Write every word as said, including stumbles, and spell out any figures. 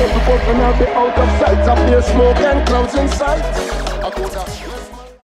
bubble, but when I be out of sight, I fear smoke and clouds in sight. I go down.